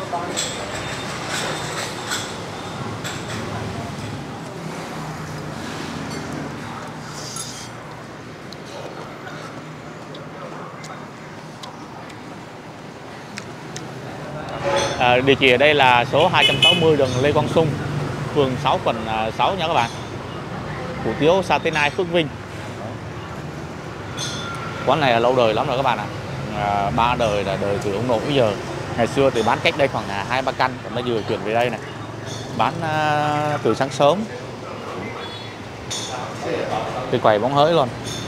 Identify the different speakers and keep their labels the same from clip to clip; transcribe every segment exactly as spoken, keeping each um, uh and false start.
Speaker 1: À, địa chỉ ở đây là số hai trăm sáu mươi đường Lê Quang Sung, phường sáu, quận sáu nha các bạn. Hủ tiếu sa tế Nai Phước Vinh. Quán này là lâu đời lắm rồi các bạn ạ. À, ba đời là đời từ ông nội bây giờ. Ngày xưa thì bán cách đây khoảng hai ba căn, còn bây giờ chuyển về đây này. Bán uh, từ sáng sớm. Cái quầy bóng hới luôn.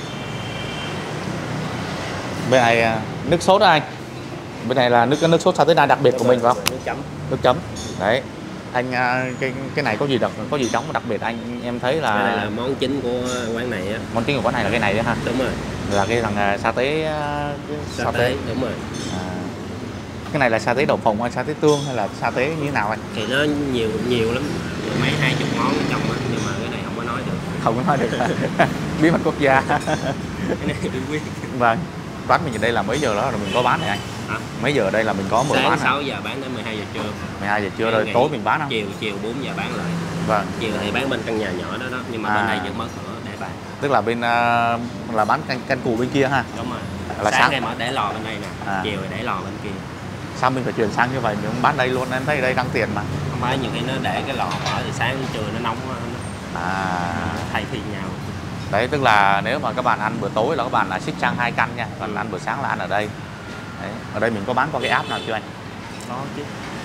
Speaker 1: Bên này uh, nước sốt đó anh. Bên này là nước nước sốt sa tế Nai đặc biệt của mình phải không?
Speaker 2: Nước chấm.
Speaker 1: Nước chấm. Đấy. Anh uh, cái cái này có gì đặc có gì đóng đặc biệt anh em thấy là,
Speaker 2: cái này là món chính của quán này á.
Speaker 1: Món chính của quán này là cái này đấy ha.
Speaker 2: Đúng rồi.
Speaker 1: Là cái thằng sa tế
Speaker 2: sa, sa tế. tế đúng rồi.
Speaker 1: À, cái này là sa tế đậu phộng hay sa tế tương hay là sa tế như thế nào anh?
Speaker 2: Thì nó nhiều nhiều lắm, mấy hai chục món trong á, nhưng mà cái này không có nói được.
Speaker 1: Không có nói được. Bí mật quốc gia.
Speaker 2: Cái này đừng biết.
Speaker 1: Vâng. Quán mình ở đây là mấy giờ đó rồi mình có bán này anh? Hả? Mấy giờ ở đây là mình có mở bán?
Speaker 2: Sáng sáu giờ bán đến mười hai giờ trưa.
Speaker 1: mười hai giờ trưa rồi tối mình bán không?
Speaker 2: Chiều chiều bốn giờ bán lại.
Speaker 1: Vâng.
Speaker 2: Chiều thì bán bên căn nhà nhỏ đó đó, nhưng mà à. bên đây vẫn mở cửa để bán.
Speaker 1: Tức là bên uh, là bán canh canh cù bên kia ha.
Speaker 2: Đúng rồi.
Speaker 1: Là
Speaker 2: sáng, sáng em ở để lò bên đây nè, à. Chiều thì để lò bên kia.
Speaker 1: Sao mình phải chuyển sang như vậy, mình bán đây luôn, em thấy đây đăng tiền mà.
Speaker 2: Không phải, nhiều khi nó để cái lò mở thì sáng trưa nó nóng quá.
Speaker 1: À,
Speaker 2: thay phiên nhau.
Speaker 1: Đấy, tức là nếu mà các bạn ăn bữa tối là các bạn là xích sang hai căn nha, còn ừ. ăn bữa sáng là ăn ở đây. Đấy. Ở đây mình có bán qua cái app nào chưa anh?
Speaker 2: Có chứ.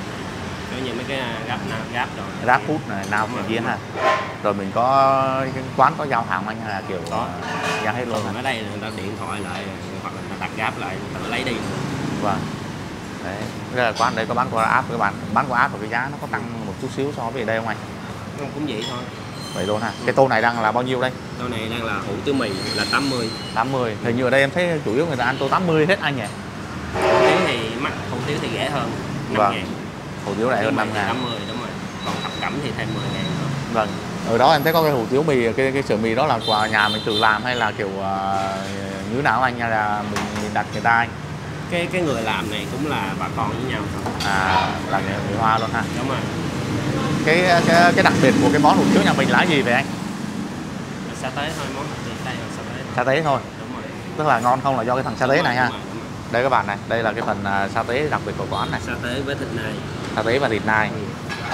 Speaker 2: Có như mấy cái Grab Grab rồi.
Speaker 1: Grab Food này, nào này kia ha. Rồi mình có cái quán có giao hàng anh hay là kiểu
Speaker 2: có
Speaker 1: giao hết luôn.
Speaker 2: Ở đây là người ta điện thoại lại hoặc là người ta đặt Grab lại tự lấy đi.
Speaker 1: Vâng. Đấy, đây là quán đây có bán qua app các bạn, bán qua app và cái giá nó có tăng một chút xíu so với đây không anh?
Speaker 2: Không, cũng vậy thôi.
Speaker 1: Vậy luôn ha. Ừ. Cái tô này đang là bao nhiêu đây?
Speaker 2: Tô này đang là hủ tiếu mì là tám mươi.
Speaker 1: tám mươi. Hình như ở đây em thấy chủ yếu người ta ăn tô tám mươi hết anh nhỉ?
Speaker 2: Hủ tiếu thì mắc, hủ tiếu thì rẻ hơn.
Speaker 1: Vâng. Hủ tiếu này hơn năm ngàn.
Speaker 2: tám mươi đúng rồi. Còn thập cẩm thì thêm mười ngàn nữa.
Speaker 1: Vâng. Ở đó em thấy có cái hủ tiếu mì, cái cái sợi mì đó là quà nhà mình tự làm hay là kiểu uh, như nào anh, hay là mình, mình đặt người ta anh?
Speaker 2: Cái cái người làm này cũng là bà con với nhau thôi.
Speaker 1: À, là người, người Hoa luôn ha.
Speaker 2: Đúng rồi.
Speaker 1: Cái cái cái đặc biệt của cái món hủ tiếu nhà mình là gì vậy anh?
Speaker 2: Sa tế thôi, món đặc biệt đây là sa tế.
Speaker 1: Sa tế thôi.
Speaker 2: Đúng rồi.
Speaker 1: Tức là ngon không là do cái thằng sa tế này ha.
Speaker 2: Đúng rồi, đúng rồi.
Speaker 1: Đây các bạn này, đây là cái phần uh, sa tế đặc biệt của quán này.
Speaker 2: Sa tế với thịt nai.
Speaker 1: Sa tế và thịt nai. Ừ.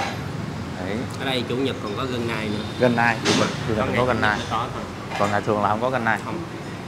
Speaker 1: Đấy.
Speaker 2: Ở đây chủ nhật còn có gân nai nữa.
Speaker 1: Gân nai, chủ nhật chủ nhật có gân nai.
Speaker 2: Có thôi.
Speaker 1: Còn ngày thường là không có gân nai.
Speaker 2: Không.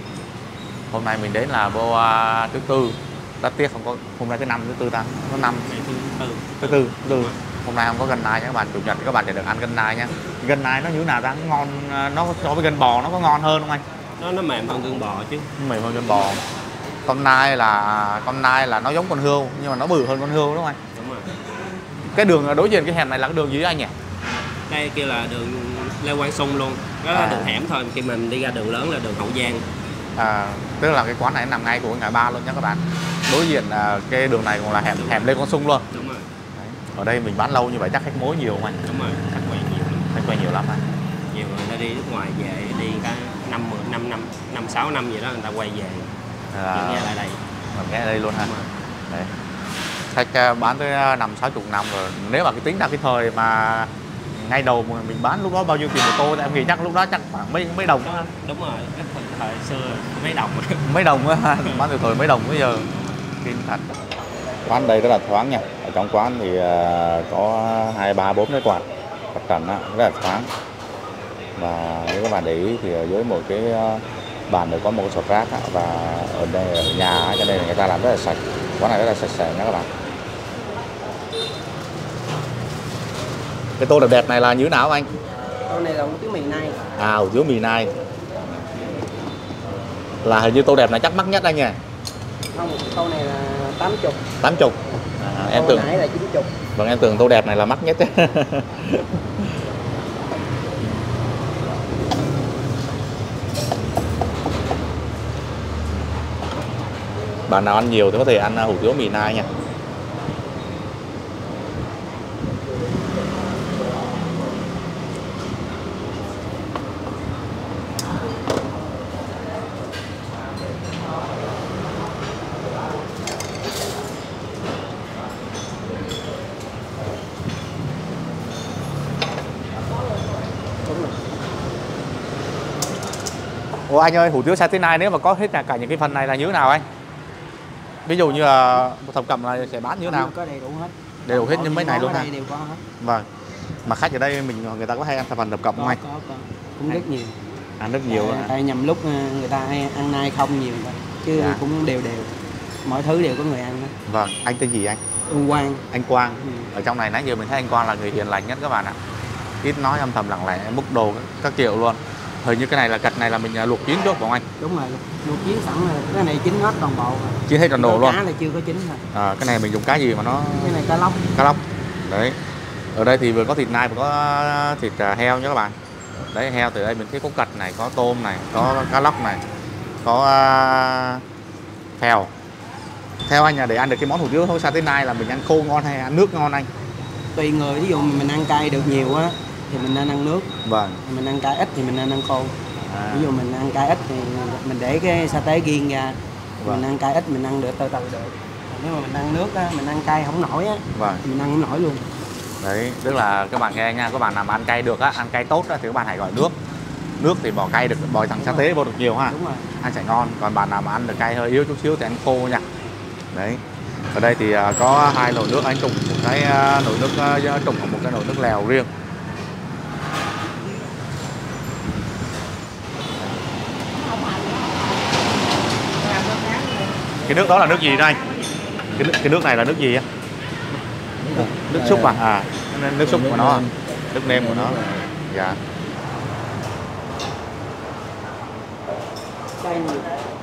Speaker 1: Hôm nay mình đến là vô uh, thứ tư. Rất tiếc không có, hôm nay cái năm thứ tư ta, có năm
Speaker 2: thứ tư.
Speaker 1: Thứ tư, thứ tư. Hôm nay không có gân nai nha các bạn, chủ nhật các bạn chỉ được ăn gân nai nha. Gân nai nó như thế nào ta, ngon, nó so với gân bò nó có ngon hơn không anh?
Speaker 2: Nó nó mềm hơn gân bò chứ.
Speaker 1: Nó mềm hơn gân bò. Con nai là con nai là nó giống con hươu nhưng mà nó bự hơn con hươu đúng không anh?
Speaker 2: Đúng rồi.
Speaker 1: Cái đường đối diện cái hẻm này là cái đường gì anh nhỉ?
Speaker 2: Đây kia là đường Lê Quang Sung luôn. Đó là à. đường hẻm thôi, khi mình đi ra đường lớn là đường Hậu Giang.
Speaker 1: À, tức là cái quán này nằm ngay của ngã ba luôn nha các bạn. Đối diện là cái đường này cũng là hẻm hẻm Lê Quang Sung luôn.
Speaker 2: Đúng rồi.
Speaker 1: Đấy. Ở đây mình bán lâu như vậy chắc khách mối nhiều không anh?
Speaker 2: Đúng rồi, khách quen nhiều lắm.
Speaker 1: Khách quen nhiều lắm anh.
Speaker 2: Nhiều người ta đi nước ngoài về đi cả năm mười năm năm năm sáu năm gì đó người ta quay về. À, nghe lại đây.
Speaker 1: Mình nghe ở đây luôn ha. Đấy. Khách bán tới năm sáu chục năm rồi. Nếu mà cái tính ra cái thời mà ngay đầu mà mình bán lúc đó bao nhiêu tiền một tô thì em nghĩ chắc lúc đó chắc khoảng mấy mấy đồng đó.
Speaker 2: Đúng rồi, cái thời xưa mấy đồng.
Speaker 1: Mấy đồng á, bán từ thời mấy đồng bây giờ. Kinh thật. Quán đây rất là thoáng nha. Ở trong quán thì có hai ba bốn cái quạt quạt trần á, rất là thoáng. Và nếu các bạn để ý thì ở dưới một cái bàn này có một cái sọt rác á, và ở đây ở nhà cho nên người ta làm rất là sạch. Quán này rất là sạch sẽ nha các bạn. Cái tô đẹp đẹp này là như thế nào anh?
Speaker 2: Tô này là hủ tiếu mì nai.
Speaker 1: À, hủ tiếu mì nai. Là hình như tô đẹp này chắc mắc nhất anh nhỉ?
Speaker 2: Không, tô này là tám mươi.
Speaker 1: tám mươi. À, em tưởng
Speaker 2: nãy là chín mươi.
Speaker 1: Vâng, em tưởng tô đẹp này là mắc nhất. Bạn nào ăn nhiều thì có thể ăn hủ tiếu mì nai nha. Ủa anh ơi, hủ tiếu Saturday Night nếu mà có hết cả, cả những cái phần này là như thế nào anh? Ví dụ như là một thập cẩm là sẽ bán như thế nào?
Speaker 2: Có đầy đủ hết.
Speaker 1: Đầy đủ hết như mấy này luôn ha?
Speaker 2: Đều có hết.
Speaker 1: Vâng. Mà khách ở đây mình người ta có hay ăn phần thập cẩm không anh?
Speaker 2: Có, có, cũng rất nhiều.
Speaker 1: Ăn rất nhiều
Speaker 2: à, tại nhầm lúc người ta hay ăn nay không nhiều thôi. Chứ dạ. cũng đều đều. Mọi thứ đều có người ăn đó.
Speaker 1: Vâng, anh tên gì anh?
Speaker 2: Anh Quang.
Speaker 1: Anh Quang.
Speaker 2: Ừ.
Speaker 1: Ở trong này nãy giờ mình thấy anh Quang là người hiền lành nhất các bạn ạ. Ít nói âm thầm lặng lẽ, múc đồ các kiểu luôn. Hình như cái này là gạch này là mình luộc chín trước phải không anh?
Speaker 2: Đúng rồi, luộc chín sẵn rồi. Cái này chín hết toàn bộ.
Speaker 1: Chín hết toàn bộ luôn.
Speaker 2: Cá là chưa có chín thôi.
Speaker 1: À, cái này mình dùng cá gì mà nó?
Speaker 2: Cái này cá lóc.
Speaker 1: Cá lóc. Đấy. Ở đây thì vừa có thịt nai vừa có thịt heo nha các bạn. Đấy, heo từ đây mình thấy có gạch này, có tôm này, có cá lóc này, có uh, phèo. Theo anh là để ăn được cái món hủ tiếu Saturday Night là mình ăn khô ngon hay ăn nước ngon anh?
Speaker 2: Tùy người, ví dụ mình ăn cay được nhiều á thì mình nên ăn nước.
Speaker 1: Vâng.
Speaker 2: Mình ăn cay ít thì mình nên ăn khô. À. Ví dụ mình ăn cay ít thì mình để cái sa tế riêng ra. Vâng. Mình ăn cay ít mình ăn được từ từ được. Nếu mà mình ăn nước á, mình ăn cay không nổi á,
Speaker 1: vâng.
Speaker 2: mình ăn không nổi luôn.
Speaker 1: Đấy, tức là các bạn nghe nha, các bạn làm ăn cay được á, ăn cay tốt á thì các bạn hãy gọi nước. Nước thì bỏ cay được, bỏ thằng sa tế vô được nhiều ha.
Speaker 2: Đúng rồi.
Speaker 1: Ăn sẽ ngon, còn bạn nào mà ăn được cay hơi yếu chút xíu thì ăn khô nha. Đấy. Ở đây thì có hai nồi nước anh trùng, một cái nồi nước trùng và một cái nồi nước lèo riêng. Cái nước đó là nước gì đây anh? Cái nước, cái nước này là nước gì á? Nước súp à? À, nước súp của nó, nước nêm của nó. Dạ.
Speaker 2: Cay nhiều.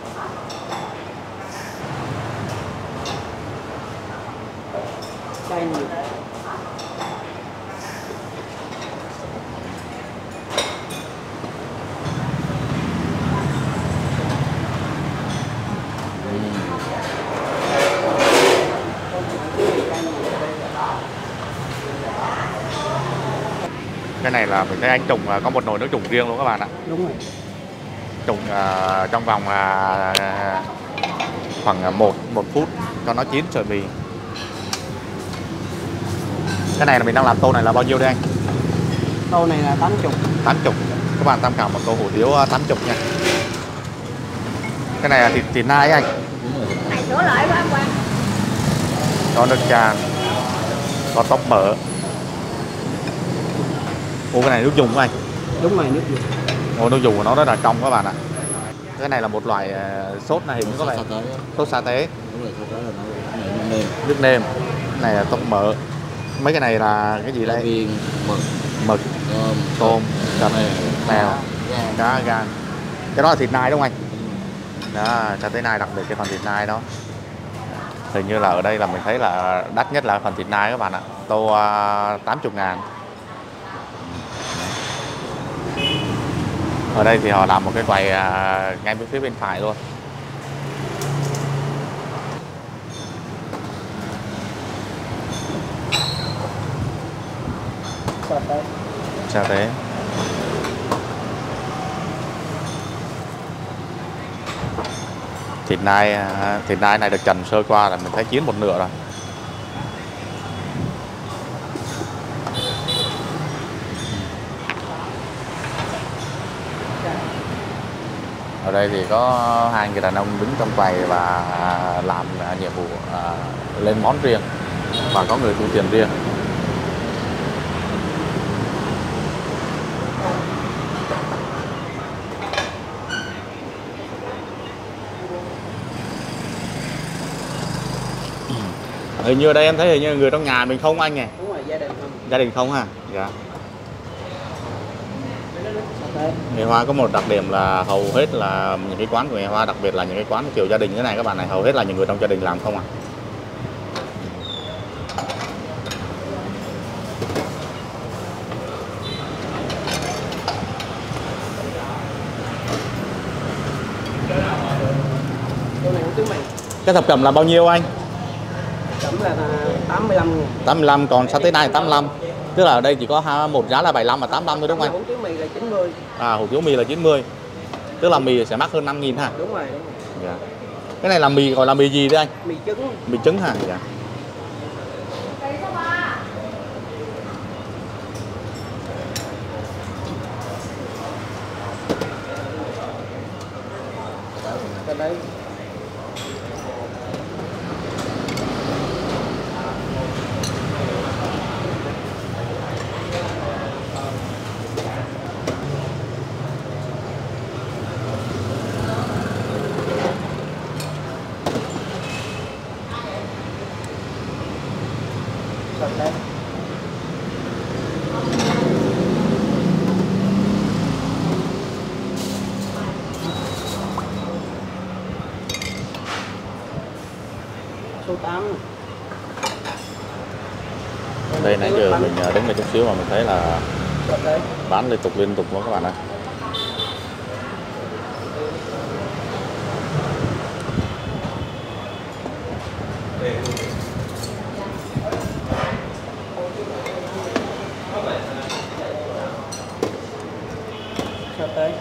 Speaker 2: Cay nhiều.
Speaker 1: Cái này là mình thấy anh trùng có một nồi nước trùng riêng luôn các bạn ạ.
Speaker 2: Đúng rồi.
Speaker 1: Trùng uh, trong vòng uh, khoảng một một phút cho nó chín sợi mì. Cái này là mình đang làm tô này là bao nhiêu đây anh?
Speaker 2: Tô này là tám mươi.
Speaker 1: tám mươi. Các bạn tham khảo một tô hủ tiếu tám mươi nha. Cái này là thịt thịt nai anh.
Speaker 3: Này số lợi quá Quang.
Speaker 1: Có nước chan, có tóc mỡ. Ủa cái này nước dùng của anh?
Speaker 2: Đúng rồi, nước dùng.
Speaker 1: Ủa nước dùng của nó rất là trong các bạn ạ. Cái này là một loại sốt này hình như có vẻ sốt sa tế.
Speaker 4: Đúng rồi, sốt là nó nước nêm.
Speaker 1: Nước nêm. Cái này là tóc mỡ. Mấy cái này là cái gì đây?
Speaker 4: Viên, mực,
Speaker 1: mực,
Speaker 4: tôm,
Speaker 1: tôm, thịt, mèo, cá, gan. Cái đó là thịt nai đúng không anh? Đó, cho tới nay đặc biệt cái phần thịt nai đó. Hình như là ở đây là mình thấy là đắt nhất là phần thịt nai các bạn ạ. Tô uh, tám mươi ngàn. Ở đây thì họ làm một cái quầy uh, ngay bên phía bên phải luôn. Sa tế. Thịt nai thịt nai này được trần sơ qua là mình thấy chín một nửa rồi. Ở đây thì có hai người đàn ông đứng trong quầy và làm nhiệm vụ uh, lên món riêng và có người thu tiền riêng. Hình như ở đây em thấy hình như người trong nhà mình không anh nhỉ?
Speaker 2: Đúng rồi, gia đình không.
Speaker 1: Gia đình không ha? Dạ. Người Hoa có một đặc điểm là hầu hết là những cái quán của người Hoa, đặc biệt là những cái quán kiểu gia đình như này các bạn này, hầu hết là những người trong gia đình làm không à. Cái thập cẩm là bao nhiêu anh?
Speaker 2: Cẩm là tám mươi lăm ngàn.
Speaker 1: tám mươi lăm, còn Saturday Night tám mươi lăm. Tức là ở đây chỉ có một giá là bảy mươi lăm và tám mươi lăm thôi đúng không anh?
Speaker 2: Hủ tiếu mì là chín mươi.
Speaker 1: À, hủ tiếu mì là chín mươi. Tức là mì sẽ mắc hơn năm nghìn ha?
Speaker 2: Đúng rồi, đúng rồi.
Speaker 1: Dạ. Cái này là mì gọi là mì gì đấy anh?
Speaker 2: Mì trứng.
Speaker 1: Mì trứng hả? Dạ.
Speaker 2: Thật đấy. Số tám.
Speaker 1: Đây nãy giờ mình đứng đây chút xíu mà mình thấy là
Speaker 2: Thật đấy.
Speaker 1: bán liên tục liên tục luôn các bạn ơi.
Speaker 2: Thật đấy.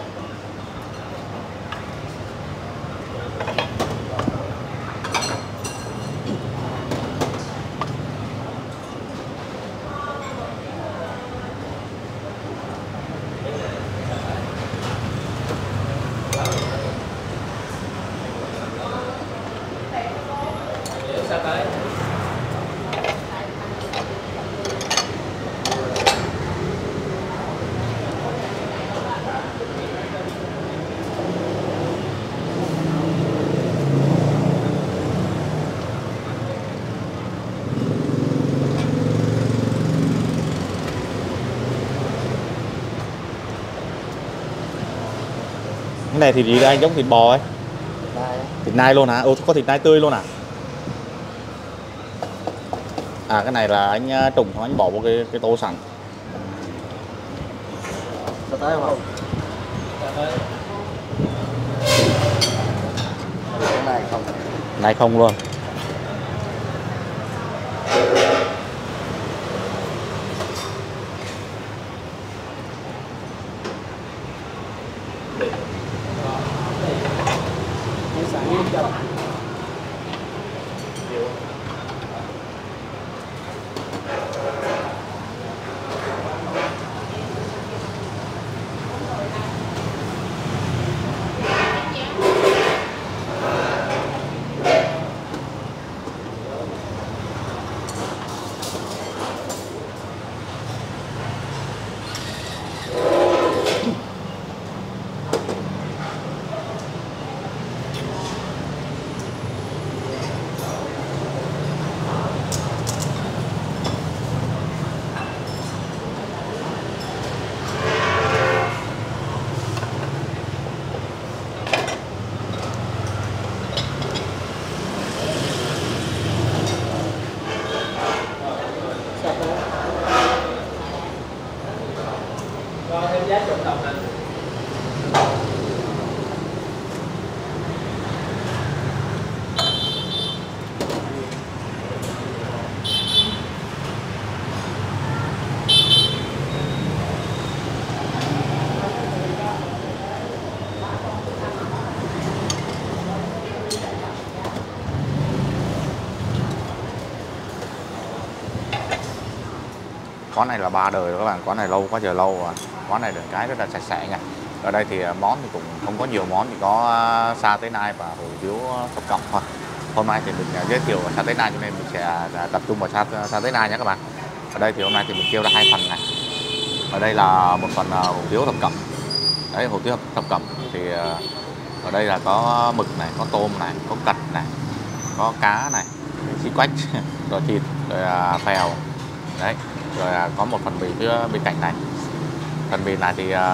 Speaker 1: Cái này thì gì đây, giống thịt bò ấy.
Speaker 2: Đây.
Speaker 1: Thịt nai luôn hả? Ủa, có thịt nai tươi luôn à? À cái này là anh trùng xong anh bỏ vào cái cái tô sẵn.
Speaker 2: Thật đấy không? Cái này không.
Speaker 1: Này không luôn.
Speaker 2: Cái sẵn em cho.
Speaker 1: Quán này là ba đời rồi các bạn, quán này lâu quá giờ lâu rồi. Quán này đường cái rất là sạch sẽ nha. Ở đây thì món thì cũng không có nhiều món, chỉ có sa tế nai và hủ tiếu thập cẩm thôi. Hôm nay thì mình giới thiệu sa tế nai cho nên mình sẽ tập trung vào sa, sa tế nai nhé các bạn. Ở đây thì hôm nay thì mình kêu ra hai phần này. Ở đây là một phần hủ tiếu thập cẩm. Đấy, hủ tiếu thập cẩm thì ở đây là có mực này, có tôm này, có cạch này, có cá này, xí quách, rồi thịt, rồi phèo. Đấy, rồi có một phần mì phía bên cạnh này. Phần mì này thì uh,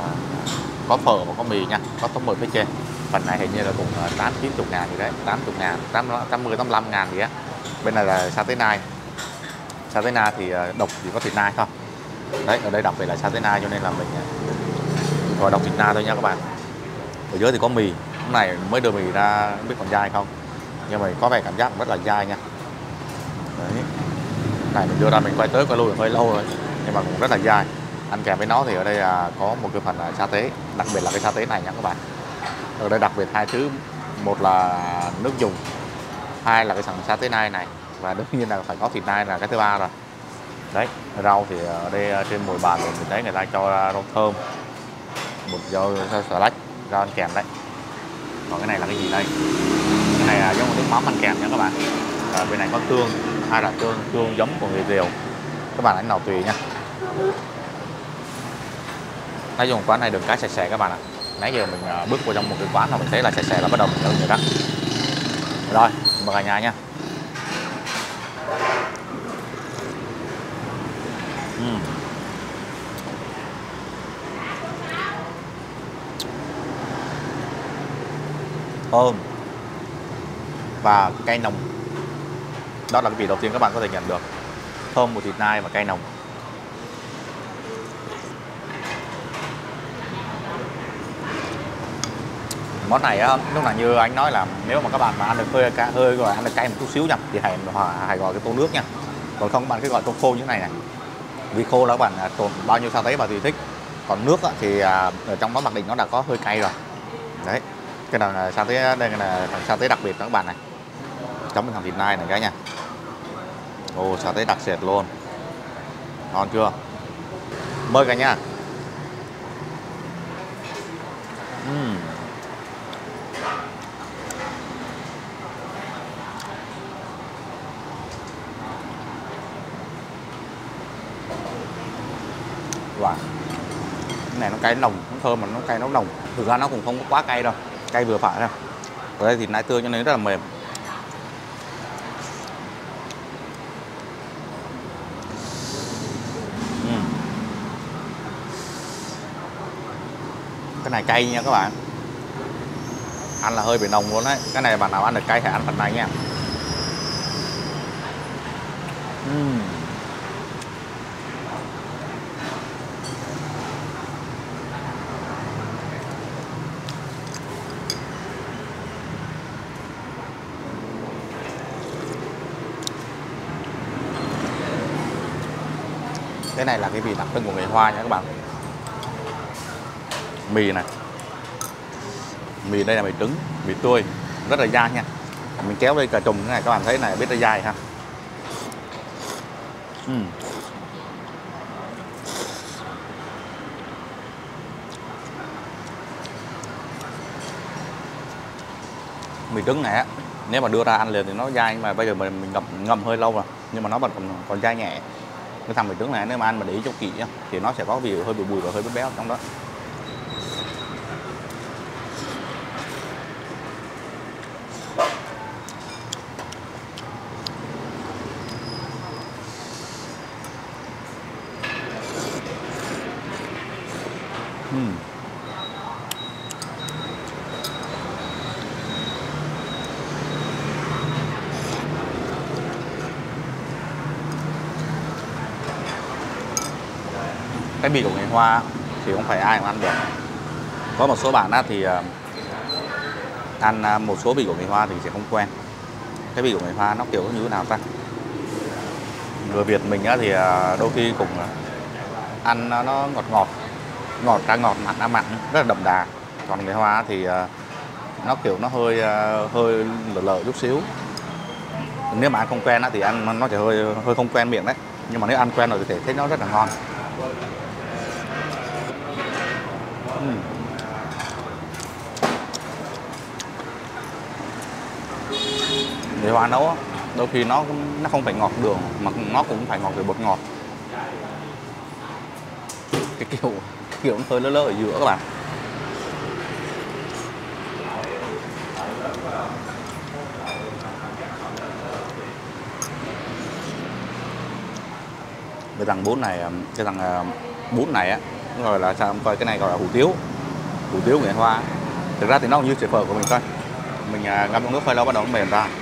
Speaker 1: có phở và có mì nha, có tấm mực phía trên. Phần này hình như là cũng tám chín chục ngàn gì đấy, tám mươi ngàn, tám mươi, tám mươi, tám mươi lăm ngàn gì á. Bên này là sa tế nai. Sa tế nai thì độc chỉ có thịt nai thôi. Đấy, ở đây đặc biệt là sa tế nai cho nên là mình gọi độc thịt nai thôi nha các bạn. Ở dưới thì có mì, lúc này mới đưa mì ra, không biết còn dai không. Nhưng mà có vẻ cảm giác rất là dai nha. Đấy. Này mình đưa ra mình quay tới quay lui hơi lâu rồi, nhưng mà cũng rất là dai. Ăn kèm với nó thì ở đây là có một cái phần là sa tế, đặc biệt là cái sa tế này nha các bạn. Ở đây đặc biệt hai thứ, một là nước dùng, hai là cái phần sa tế nai này, và đương nhiên là phải có thịt nai là cái thứ ba rồi. Đấy, rau thì ở đây trên mồi bàn mình thấy người ta cho rau thơm, một rau xà lách, rau ăn kèm đấy. Còn cái này là cái gì đây? Cái này là giống một nước mắm ăn kèm nha các bạn. Ở bên này có tương, hai là tương, tương giống của người Rìu. Các bạn ăn nào tùy nha. Nói chung quán này đường cái sạch sẽ các bạn ạ. Nãy giờ mình bước vào trong một cái quán là mình thấy là sạch sẽ là bắt đầu mình nhớ rồi đó. Rồi, mời cả nhà nha. uhm. Thơm và cay nồng. Đó là cái vị đầu tiên các bạn có thể nhận được. Thơm của thịt nai và cay nồng. Món này á, lúc nào như anh nói là nếu mà các bạn mà ăn được hơi cay, hơi gọi ăn được cay một chút xíu nha, thì hãy hãy gọi cái tô nước nha. Còn không các bạn cứ gọi tô khô như thế này này. Vì khô là các bạn trộn bao nhiêu sa tế bà tùy thích. Còn nước á, thì ở trong đó mặc định nó đã có hơi cay rồi. Đấy. Cái này là sa tế, đây là sa tế đặc biệt đó các bạn này. Chấm với thằng thịt nai này cái nha. Ồ, sa tế đặc sệt luôn. Ngon chưa? Mời cả nhà. uhm. Wow. Cái này nó cay nồng, nó thơm mà nó cay nó nồng. Thực ra nó cũng không có quá cay đâu, cay vừa phải thôi. Ở đây thịt nai tươi cho nên rất là mềm. uhm. Cái này cay nha các bạn. Ăn là hơi bị nồng luôn đấy. Cái này bạn nào ăn được cay thì ăn phần này nha. uhm. Cái này là cái vị đặc trưng của người Hoa nha các bạn. Mì này. Mì đây là mì trứng, mì tươi, rất là dai nha. Mình kéo đây cả chùm cái này các bạn thấy này biết nó dai ha. uhm. Mì trứng này á, nếu mà đưa ra ăn liền thì nó dai, nhưng mà bây giờ mình, mình ngậm ngậm hơi lâu rồi nhưng mà nó vẫn còn, còn dai nhẹ. Cái thằng mì trứng này nếu mà ăn mà để ý cho kỹ thì nó sẽ có vị hơi bùi bùi và hơi béo béo trong đó. uhm. Cái mì của người Hoa thì không phải ai cũng ăn được. Có một số bạn á, thì ăn một số mì của người Hoa thì sẽ không quen. Cái mì của người Hoa nó kiểu như thế nào ta? Người Việt mình á, thì đôi khi cũng ăn nó ngọt ngọt, ngọt ra ngọt, mặn ra mặn, rất là đậm đà. Còn người Hoa thì nó kiểu nó hơi hơi lợ lợ chút xíu. Nếu mà ăn không quen á, thì ăn nó sẽ hơi hơi không quen miệng đấy. Nhưng mà nếu ăn quen rồi thì thấy nó rất là ngon. uhm. Người Hoa nấu đôi khi nó nó không phải ngọt đường mà nó cũng phải ngọt về bột ngọt. Cái kiểu kiểu nó hơi lỡ lỡ ở giữa các bạn. Cái thằng bún này, cái thằng bún này á, nó gọi là sao coi, cái này gọi là hủ tiếu, hủ tiếu người Hoa. Thực ra thì nó như sợi phở của mình thôi, mình ngâm trong nước hơi lâu bắt đầu nó mềm ra.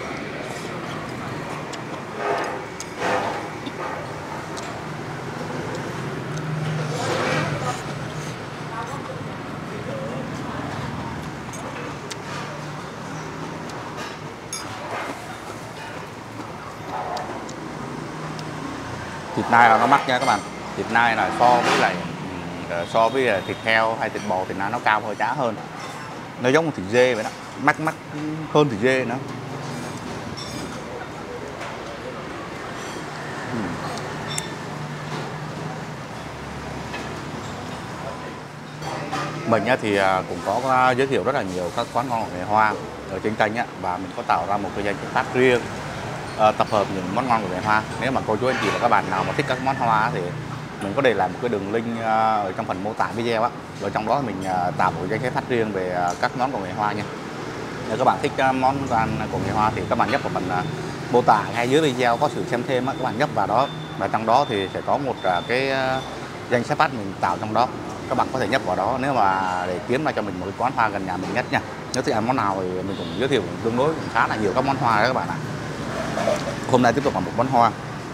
Speaker 1: Thịt nai là nó mắc nha các bạn. Thịt nai là so với lại so với thịt heo hay thịt bò thì nó cao hơn, giá hơn. Nó giống thịt dê vậy đó, mắc mắc hơn thịt dê nữa. Mình thì cũng có giới thiệu rất là nhiều các quán ngon của người Hoa ở trên kênh á, và mình có tạo ra một cái danh sách riêng tập hợp những món ngon của người Hoa. Nếu mà cô chú anh chị và các bạn nào mà thích các món Hoa thì mình có để lại một cái đường link ở trong phần mô tả video á, ở trong đó mình tạo một danh sách riêng về các món của người Hoa nha. Nếu các bạn thích món ăn của người Hoa thì các bạn nhấp vào phần mô tả ngay dưới video có sự xem thêm á, các bạn nhấp vào đó Và trong đó thì sẽ có một cái danh sách phát mình tạo trong đó, các bạn có thể nhấp vào đó nếu mà để kiếm ra cho mình một cái quán hoa gần nhà mình nhất nha. Nếu thích ăn món nào thì mình cũng giới thiệu tương đối cũng khá là nhiều các món hoa đó các bạn ạ. Hôm nay tiếp tục là một món hoa.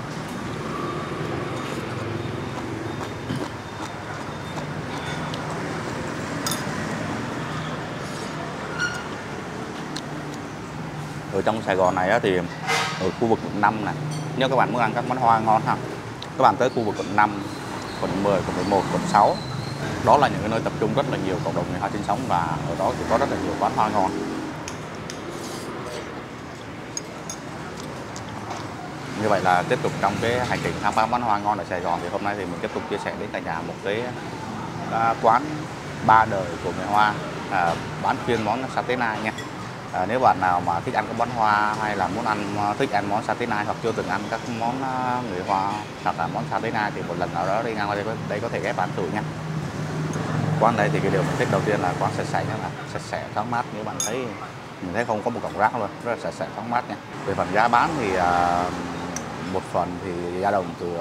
Speaker 1: Ở trong Sài Gòn này thì ở khu vực quận năm này, nếu các bạn muốn ăn các món hoa ngon ha, các bạn tới khu vực quận năm, quận mười, quận mười một, quận sáu. Đó là những cái nơi tập trung rất là nhiều cộng đồng người Hoa sinh sống và ở đó thì có rất là nhiều quán hoa ngon. Như vậy là tiếp tục trong cái hành trình khám phá quán hoa ngon ở Sài Gòn thì hôm nay thì mình tiếp tục chia sẻ đến cả nhà một cái uh, quán ba đời của người Hoa uh, bán chuyên món sa tế nai nha. À, nếu bạn nào mà thích ăn các món hoa hay là muốn ăn thích ăn món sa tế nai hoặc chưa từng ăn các món uh, người Hoa hoặc là món sa tế nai thì một lần nào đó đi ngang qua đây, đây có thể ghé ăn thử nha. Quán đây thì cái điều mình thích đầu tiên là quán sạch sẽ nhé, là sạch sẽ thoáng mát. Như bạn thấy mình thấy không có một cọng rác luôn, rất là sạch sẽ thoáng mát nha. Về phần giá bán thì uh, một phần thì dao động từ uh,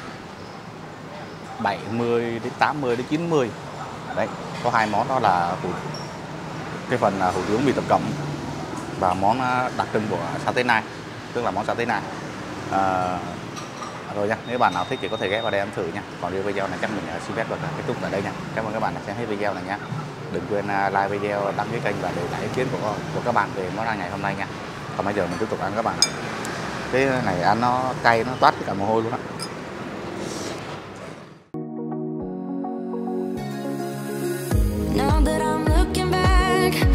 Speaker 1: bảy mươi đến tám mươi đến chín mươi. Đấy, có hai món đó là hủ, cái phần uh, hủ tiếu mì tập cộng và món uh, đặc trưng của sa tế nai, tức là món sa tế nai. Uh, Rồi nha, nếu bạn nào thích thì có thể ghé vào đây ăn thử nha. Còn video video này chắc mình xin phép được kết thúc tại đây nha. Cảm ơn các bạn đã xem hết video này nha. Đừng quên like video, đăng ký kênh và để lại ý kiến của của các bạn về món ăn ngày hôm nay nha. Còn bây giờ mình tiếp tục ăn các bạn ạ. Cái này ăn nó cay, nó toát cả mồ hôi luôn á.
Speaker 5: Now that I'm looking back